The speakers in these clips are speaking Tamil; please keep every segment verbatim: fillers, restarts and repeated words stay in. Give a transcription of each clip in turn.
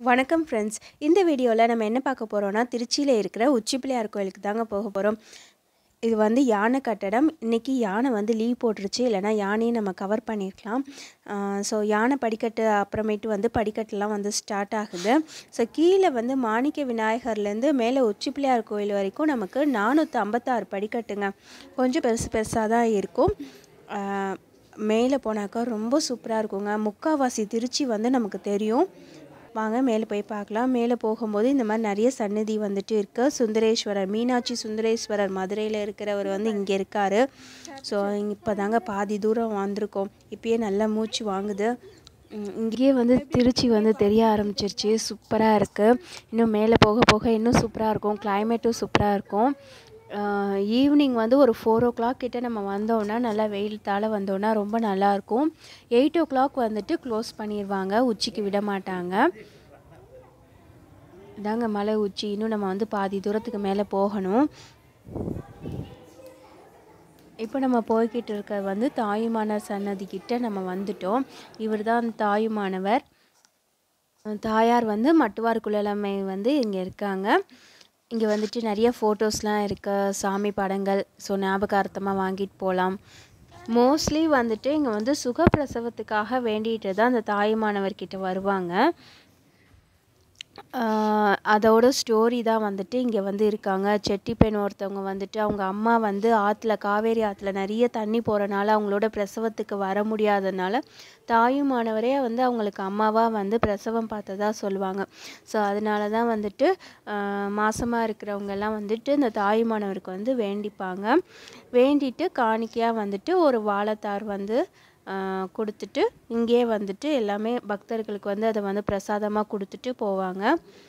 வணக்கம் ஃப்ரெண்ட்ஸ். இந்த வீடியோவில் நம்ம என்ன பார்க்க போகிறோன்னா, திருச்சியில் இருக்கிற உச்சி பிள்ளையார் கோயிலுக்கு தாங்க போக போகிறோம். இது வந்து யானை கட்டடம். இன்றைக்கி யானை வந்து லீவ் போட்டுருச்சு, இல்லைனா யானையை நம்ம கவர் பண்ணியிருக்கலாம். ஸோ யானை படிக்கட்டு அப்புறமேட்டு வந்து படிக்கட்டுலாம் வந்து ஸ்டார்ட் ஆகுது. ஸோ கீழே வந்து மாணிக்க விநாயகர்லேருந்து மேலே உச்சி பிள்ளையார் கோயில் வரைக்கும் நமக்கு நானூற்றி ஐம்பத்தாறு படிக்கட்டுங்க. கொஞ்சம் பெருசு பெருசாக தான் இருக்கும். மேலே போனாக்கா ரொம்ப சூப்பராக இருக்குங்க. முக்கால்வாசி திருச்சி வந்து நமக்கு தெரியும். வாங்க மேலே போய் பார்க்கலாம். மேலே போகும்போது இந்த மாதிரி நிறைய சன்னதி வந்துட்டு இருக்குது. சுந்தரேஸ்வரர், மீனாட்சி சுந்தரேஸ்வரர் மதுரையில் இருக்கிறவர் வந்து இங்கே இருக்கார். ஸோ இப்போ தாங்க பாதி தூரம் வந்திருக்கோம். இப்பயே நல்லா மூச்சு வாங்குது. இங்கேயே வந்து திருச்சி வந்து தெரிய ஆரம்பிச்சிருச்சு. சூப்பராக இருக்குது. இன்னும் மேலே போக போக இன்னும் சூப்பராக இருக்கும். கிளைமேட்டும் சூப்பராக இருக்கும். ஈவினிங் வந்து ஒரு ஃபோர் ஓ கிளாக் கிட்டே நம்ம வந்தோன்னா, நல்லா வெயில் தாழ வந்தோன்னா ரொம்ப நல்லாயிருக்கும். எயிட் ஓ கிளாக் வந்துட்டு க்ளோஸ் பண்ணிடுவாங்க, உச்சிக்கு விட மாட்டாங்க. இதாங்க மலை உச்சி. இன்னும் நம்ம வந்து பாதி தூரத்துக்கு மேலே போகணும். இப்போ நம்ம போய்கிட்டு இருக்க வந்து தாயுமானவர் சன்னதி கிட்ட நம்ம வந்துட்டோம். இவர் தான் தாயுமானவர். தாயார் வந்து மட்டுவார் குழலம்மை வந்து இங்கே இருக்காங்க. இங்கே வந்துட்டு நிறைய ஃபோட்டோஸ்லாம் இருக்குது, சாமி படங்கள். ஸோ ஞாபகார்த்தமாக வாங்கிட்டு போகலாம். மோஸ்ட்லி வந்துட்டு இங்கே வந்து சுகப்பிரசவத்துக்காக வேண்டிகிட்டு தான் அந்த தாயுமானவர்கிட்ட வருவாங்க. அதோட ஸ்டோரி தான் வந்துட்டு இங்கே வந்து இருக்காங்க. செட்டி பெண் ஒருத்தவங்க வந்துட்டு அவங்க அம்மா வந்து ஆற்றுல, காவேரி ஆற்றுல நிறைய தண்ணி போகிறனால அவங்களோட பிரசவத்துக்கு வர முடியாதனால தாயுமானவரே வந்து அவங்களுக்கு அம்மாவாக வந்து பிரசவம் பார்த்ததா சொல்லுவாங்க. ஸோ அதனால தான் வந்துட்டு மாசமாக இருக்கிறவங்கெல்லாம் வந்துட்டு இந்த தாயுமானவருக்கு வந்து வேண்டிப்பாங்க. வேண்டிட்டு காணிக்கையாக வந்துட்டு ஒரு வாழைத்தார் வந்து கொடுத்துட்டு இங்கே வந்துட்டு எல்லாமே பக்தர்களுக்கு வந்து அதை வந்து பிரசாதமாக கொடுத்துட்டு போவாங்க.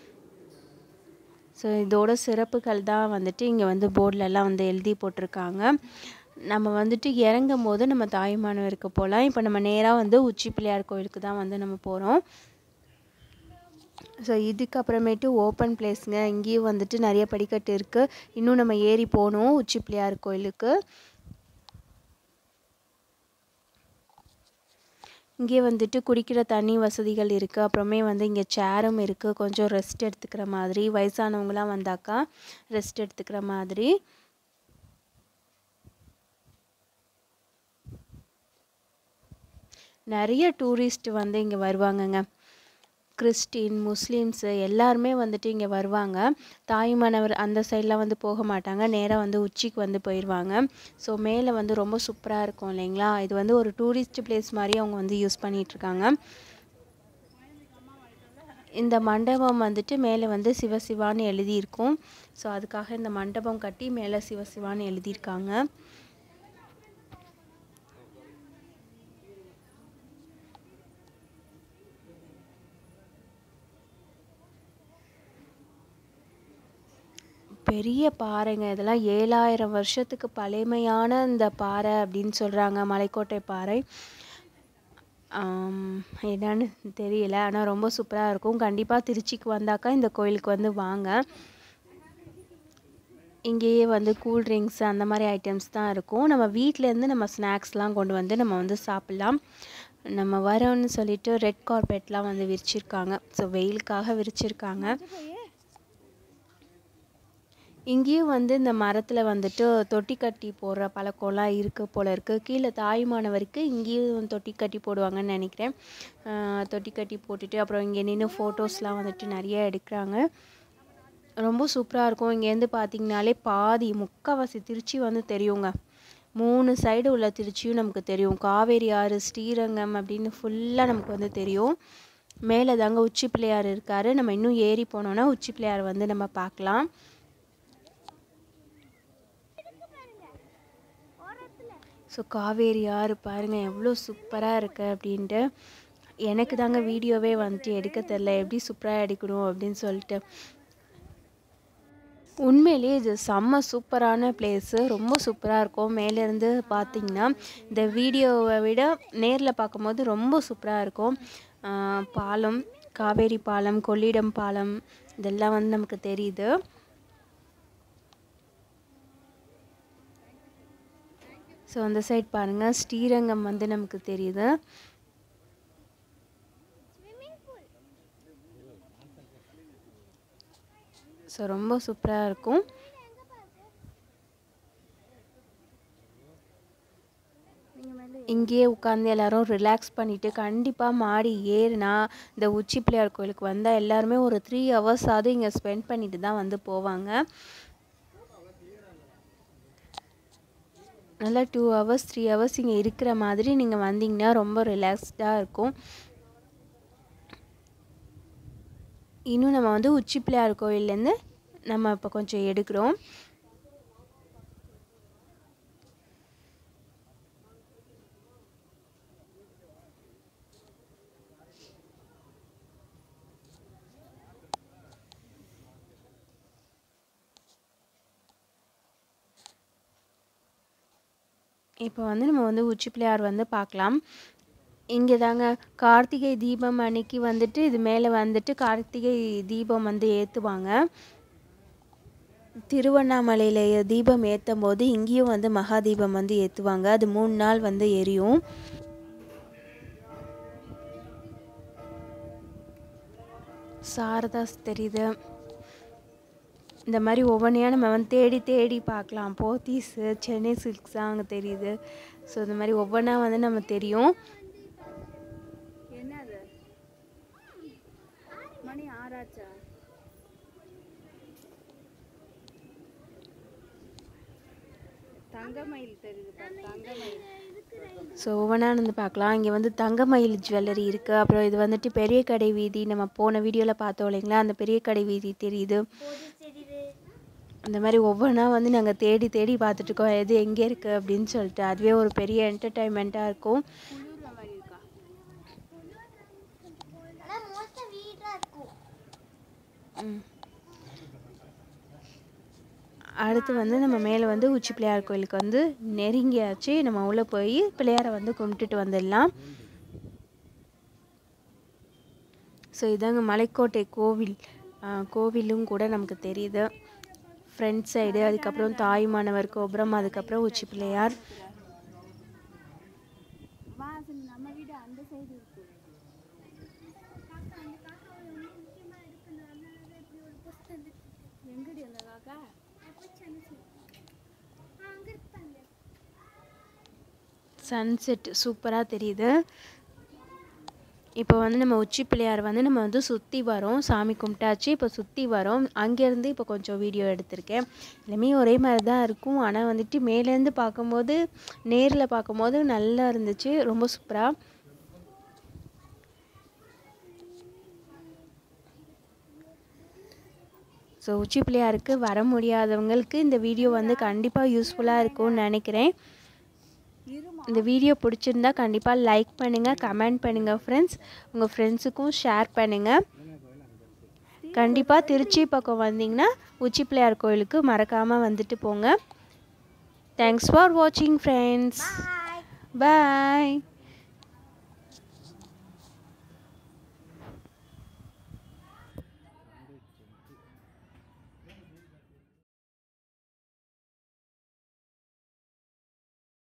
ஸோ இதோட சிறப்புகள் தான் வந்துட்டு இங்கே வந்து போர்டிலெலாம் வந்து எழுதி போட்டிருக்காங்க. நம்ம வந்துட்டு இறங்கும் போது நம்ம தாயுமானவருக்கு போகலாம். இப்போ நம்ம நேராக வந்து உச்சி பிள்ளையார் கோயிலுக்கு தான் வந்து நம்ம போகிறோம். ஸோ இதுக்கப்புறமேட்டு ஓப்பன் பிளேஸுங்க. இங்கேயும் வந்துட்டு நிறைய படிக்கட்டு இருக்குது. இன்னும் நம்ம ஏறி போகணும் உச்சி பிள்ளையார் கோயிலுக்கு. இங்கே வந்துட்டு குடிக்கிற தண்ணி வசதிகள் இருக்குது. அப்புறமே வந்து இங்கே சேரும் இருக்குது, கொஞ்சம் ரெஸ்ட் எடுத்துக்கிற மாதிரி. வயசானவங்களாம் வந்தாக்கா ரெஸ்ட் எடுத்துக்கிற மாதிரி. நிறைய டூரிஸ்ட் வந்து இங்கே வருவாங்கங்க. கிறிஸ்டின், முஸ்லீம்ஸு எல்லாருமே வந்துட்டு இங்கே வருவாங்க. தாயுமானவர் அந்த சைடெலாம் வந்து போக மாட்டாங்க, நேராக வந்து உச்சிக்கு வந்து போயிடுவாங்க. ஸோ மேலே வந்து ரொம்ப சூப்பராக இருக்கும் இல்லைங்களா. இது வந்து ஒரு டூரிஸ்ட் பிளேஸ் மாதிரி அவங்க வந்து யூஸ் பண்ணிகிட்ருக்காங்க. இந்த மண்டபம் வந்துட்டு மேலே வந்து சிவசிவான்னு எழுதியிருக்கும். ஸோ அதுக்காக இந்த மண்டபம் கட்டி மேலே சிவசிவான்னு எழுதியிருக்காங்க. பெரிய பாறைங்க. இதெல்லாம் ஏழாயிரம் வருஷத்துக்கு பழமையான இந்த பாறை அப்படின்னு சொல்கிறாங்க, மலைக்கோட்டை பாறை. என்னன்னு தெரியல, ஆனால் ரொம்ப சூப்பராக இருக்கும். கண்டிப்பாக திருச்சிக்கு வந்தாக்கா இந்த கோயிலுக்கு வந்து வாங்க. இங்கேயே வந்து கூல்ட்ரிங்க்ஸ் அந்த மாதிரி ஐட்டம்ஸ் தான் இருக்கும். நம்ம வீட்டிலேருந்து நம்ம ஸ்நாக்ஸ்லாம் கொண்டு வந்து நம்ம வந்து சாப்பிட்லாம். நம்ம வரோன்னு சொல்லிட்டு ரெட் கார்பெட்லாம் வந்து விரிச்சிருக்காங்க. ஸோ வெயிலுக்காக விரிச்சிருக்காங்க. இங்கேயும் வந்து இந்த மரத்தில் வந்துட்டு தொட்டி கட்டி போடுற பழக்கம்லாம் இருக்குது போல இருக்குது. கீழே தாயுமானவருக்கு இங்கேயும் தொட்டி கட்டி போடுவாங்கன்னு நினைக்கிறேன். தொட்டி கட்டி போட்டுட்டு அப்புறம் இங்கே நின்று ஃபோட்டோஸ்லாம் வந்துட்டு நிறைய எடுக்கிறாங்க. ரொம்ப சூப்பராக இருக்கும். இங்கேருந்து பார்த்திங்கனாலே பாதி முக்கால்வாசி திருச்சி வந்து தெரியுங்க. மூணு சைடு உள்ள திருச்சியும் நமக்கு தெரியும். காவேரி ஆறு, ஸ்ரீரங்கம் அப்படின்னு ஃபுல்லாக நமக்கு வந்து தெரியும். மேலே தாங்க உச்சி பிள்ளையார் இருக்கார். நம்ம இன்னும் ஏறி போனோன்னா உச்சி பிள்ளையார் வந்து நம்ம பார்க்கலாம். ஸோ காவேரி ஆறு பாருங்கள் எவ்வளோ சூப்பராக இருக்குது அப்படின்ட்டு. எனக்கு தாங்க வீடியோவே வந்துட்டு எடுக்க தெரில, எப்படி சூப்பராக எடுக்கணும் அப்படின்னு சொல்லிட்டு. உண்மையிலேயே இது செம்ம சூப்பரான பிளேஸு. ரொம்ப சூப்பராக இருக்கும். மேலேருந்து பார்த்திங்கன்னா இந்த வீடியோவை விட நேரில் பார்க்கும்போது ரொம்ப சூப்பராக இருக்கும். பாலம், காவேரி பாலம், கொள்ளிடம் பாலம் இதெல்லாம் வந்து நமக்கு தெரியுது. ஸோ அந்த சைட் பாருங்கள், ஸ்ரீரங்கம் வந்து நமக்கு தெரியுது. ஸோ ரொம்ப சூப்பராக இருக்கும். இங்கேயே உட்காந்து எல்லோரும் ரிலாக்ஸ் பண்ணிவிட்டு கண்டிப்பாக மாடி ஏறுனா இந்த உச்சி பிள்ளையார் கோயிலுக்கு வந்தால் எல்லாருமே ஒரு த்ரீ ஹவர்ஸாவது இங்கே ஸ்பெண்ட் பண்ணிட்டு தான் வந்து போவாங்க. நல்லா டூ ஹவர்ஸ் த்ரீ ஹவர்ஸ் இங்கே இருக்கிற மாதிரி நீங்கள் வந்தீங்கன்னா ரொம்ப ரிலாக்ஸ்டாக இருக்கும். இன்னும் நம்ம வந்து உச்சி பிள்ளையார் கோயிலேருந்து நம்ம இப்போ கொஞ்சம் எடுக்கிறோம். இப்போ வந்து நம்ம வந்து உச்சி பிள்ளையார் வந்து பார்க்கலாம். இங்கே தாங்க கார்த்திகை தீபம் அன்னைக்கு வந்துட்டு இது மேலே வந்துட்டு கார்த்திகை தீபம் வந்து ஏற்றுவாங்க. திருவண்ணாமலையில் தீபம் ஏற்றும் போது இங்கேயும் வந்து மகா தீபம் வந்து ஏற்றுவாங்க. அது மூணு நாள் வந்து எரியும். சாரதாஸ் தெரியுது. இந்த மாதிரி ஒவ்வொன்றையாக நம்ம வந்து தேடி தேடி பார்க்கலாம். போத்தீஸு, சென்னை சில்க்ஸாக அங்கே தெரியுது. ஸோ இந்த மாதிரி ஒவ்வொன்றா வந்து நம்ம தெரியும். என்னது மணி ஆறாச்சா? தங்கமயில் தெரியுது, தங்கமயில். ஸோ ஒவ்வொன்றா வந்து பார்க்கலாம். இங்கே வந்து தங்கமயில் ஜுவல்லரி இருக்குது. அப்புறம் இது வந்துட்டு பெரிய கடை வீதி, நம்ம போன வீடியோவில் பார்த்தோம் இல்லைங்களா, அந்த பெரிய கடை வீதி தெரியுது. அந்த மாதிரி ஒவ்வொன்றா வந்து நாங்கள் தேடி தேடி பார்த்துட்ருக்கோம் எது எங்கே இருக்குது அப்படின்னு சொல்லிட்டு. அதுவே ஒரு பெரிய என்டர்டைன்மெண்ட்டாக இருக்கும். அடுத்து வந்து நம்ம மேலே வந்து உச்சி பிள்ளையார் கோயிலுக்கு வந்து நெருங்கியாச்சு. நம்ம உள்ளே போய் பிள்ளையாரை வந்து கும்பிட்டுட்டு வந்துடலாம். ஸோ இதாங்க மலைக்கோட்டை கோவில். கோவிலும் கூட நமக்கு தெரியுது. ஃப்ரண்ட் சைடு, அதுக்கப்புறம் தாயுமானவர் கோபுரம், அதுக்கப்புறம் உச்சி பிள்ளையார். நம்ம வீடு அந்த சைடு இருக்கு. எங்கடி அந்த காக்கா? சன்செட் சூப்பராக தெரியுது. இப்போ வந்து நம்ம உச்சி பிள்ளையார் வந்து நம்ம வந்து சுற்றி வரோம். சாமி கும்பிட்டாச்சு, இப்போ சுற்றி வரோம். அங்கேருந்து இப்போ கொஞ்சம் வீடியோ எடுத்திருக்கேன். எல்லாமே ஒரே மாதிரி தான் இருக்கும். ஆனால் வந்துட்டு மேலேருந்து பார்க்கும்போது, நேரில் பார்க்கும்போது நல்லா இருந்துச்சு, ரொம்ப சூப்பராக. ஸோ உச்சி பிள்ளையாருக்கு வர முடியாதவங்களுக்கு இந்த வீடியோ வந்து கண்டிப்பாக யூஸ்ஃபுல்லாக இருக்கும்னு நினைக்கிறேன். இந்த வீடியோ பிடிச்சிருந்தா கண்டிப்பாக லைக் பண்ணுங்கள், கமெண்ட் பண்ணுங்கள் ஃப்ரெண்ட்ஸ். உங்கள் ஃப்ரெண்ட்ஸுக்கும் ஷேர் பண்ணுங்கள். கண்டிப்பாக திருச்சி பக்கம் வந்தீங்கன்னா உச்சி பிள்ளையார் கோயிலுக்கு மறக்காமல் வந்துட்டு போங்க. தேங்க்ஸ் ஃபார் வாட்சிங் ஃப்ரெண்ட்ஸ். பாய்.